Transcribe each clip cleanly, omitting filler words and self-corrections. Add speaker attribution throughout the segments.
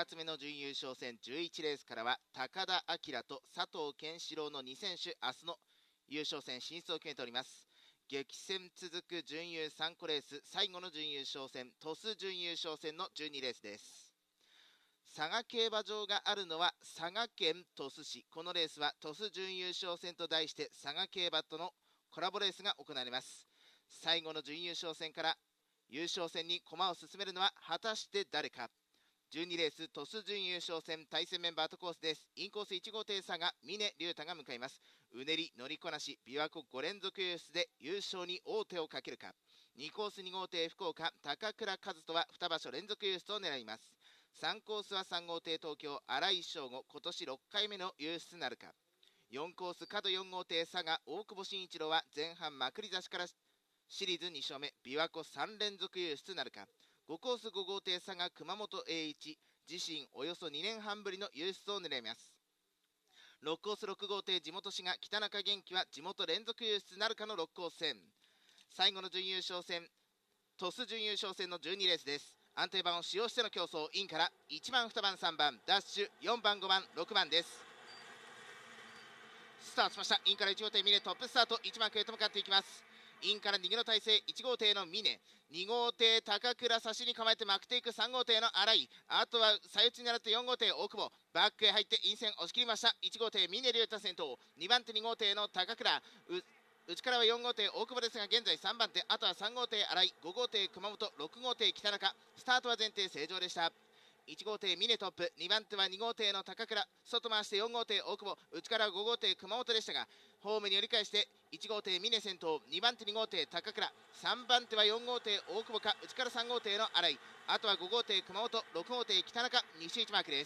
Speaker 1: 2つ目の準優勝戦11レースからは高田明と佐藤健志郎の2選手、明日の優勝戦進出を決めております。激戦続く準優3個レース、最後の準優勝戦鳥栖準優勝戦の12レースです。佐賀競馬場があるのは佐賀県鳥栖市。このレースは鳥栖準優勝戦と題して佐賀競馬とのコラボレースが行われます。最後の準優勝戦から優勝戦に駒を進めるのは果たして誰か。12レース鳥栖準優勝戦対戦メンバーとコースです。インコース1号艇佐賀峰竜太が向かいます。うねり乗りこなし琵琶湖5連続優出で優勝に王手をかけるか。2コース2号艇福岡高倉和人は2場所連続優出を狙います。3コースは3号艇東京新井翔吾、今年6回目の優出なるか。4コース角4号艇佐賀大久保慎一郎は前半まくり差しからシリーズ2勝目、琵琶湖3連続優出なるか。5コース5号艇佐賀熊本栄一、自身およそ2年半ぶりの優出を狙います。6コース6号艇地元滋賀北中元気は地元連続優出なるかの6コース戦。最後の準優勝戦鳥栖準優勝戦の12レースです。安定版を使用しての競争、インから1番2番3番ダッシュ4番5番6番です。スタートしました。インから1号艇峰トップスタート、1番区へと向かっていきます。インから逃げの体勢、1号艇の峰、2号艇高倉差しに構えてまくっていく3号艇の新井、あとは最内に狙って4号艇大久保、バックへ入ってイン線押し切りました。1号艇峰竜太先頭、2番手2号艇の高倉、内からは4号艇大久保ですが現在3番手、あとは3号艇新井、5号艇熊本、6号艇北中、スタートは前提正常でした。1号艇峰トップ、2番手は2号艇の高倉、外回して4号艇大久保、内からは5号艇熊本でしたがホームに寄り返して1号艇峰先頭、2番手2号艇高倉、3番手は4号艇大久保か内から3号艇の新井、あとは5号艇熊本、6号艇北中、2周1マークです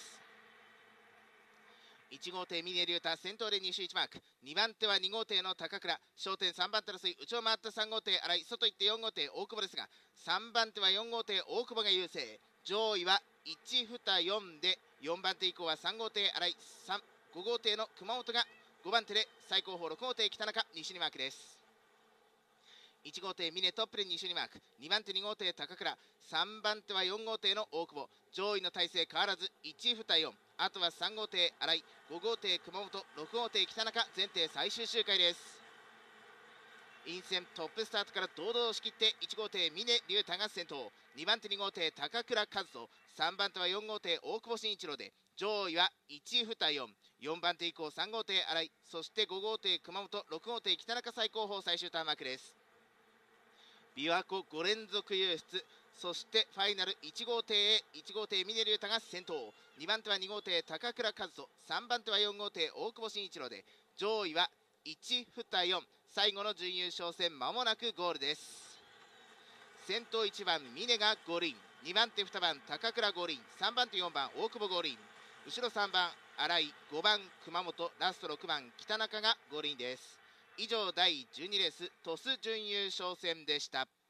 Speaker 1: 。1号艇峰竜太先頭で2周1マーク、2番手は2号艇の高倉、焦点3番手の争い、内を回った3号艇新井、外行って4号艇大久保ですが3番手は4号艇大久保が優勢、上位は1、2、4で4番手以降は3号艇新井、5号艇の熊本が5番手で最高峰6号艇北中、2周2マークです。1号艇峰トップで2周2マーク、2番手2号艇高倉、3番手は4号艇の大久保、上位の体勢変わらず1、2、4、あとは3号艇新井、5号艇熊本、6号艇北中、全艇最終周回です。イン線トップスタートから堂々押し切って1号艇峰竜太が先頭、2番手2号艇高倉和人、3番手は4号艇大久保慎一郎で上位は1、2、4、4番手以降3号艇新井、そして5号艇熊本、6号艇北中最高峰最終ターンマークです。琵琶湖5連続優出、そしてファイナル1号艇へ1号艇峰竜太が先頭、2番手は2号艇高倉和人、3番手は4号艇大久保慎一郎で上位は1、2、4、最後の準優勝戦まもなくゴールです。先頭1番峰がゴールイン、2番手2番高倉ゴールイン、3番手4番大久保ゴールイン、後ろ3番新井、5番熊本、ラスト6番北中がゴールインです。以上第12レース鳥栖準優勝戦でした。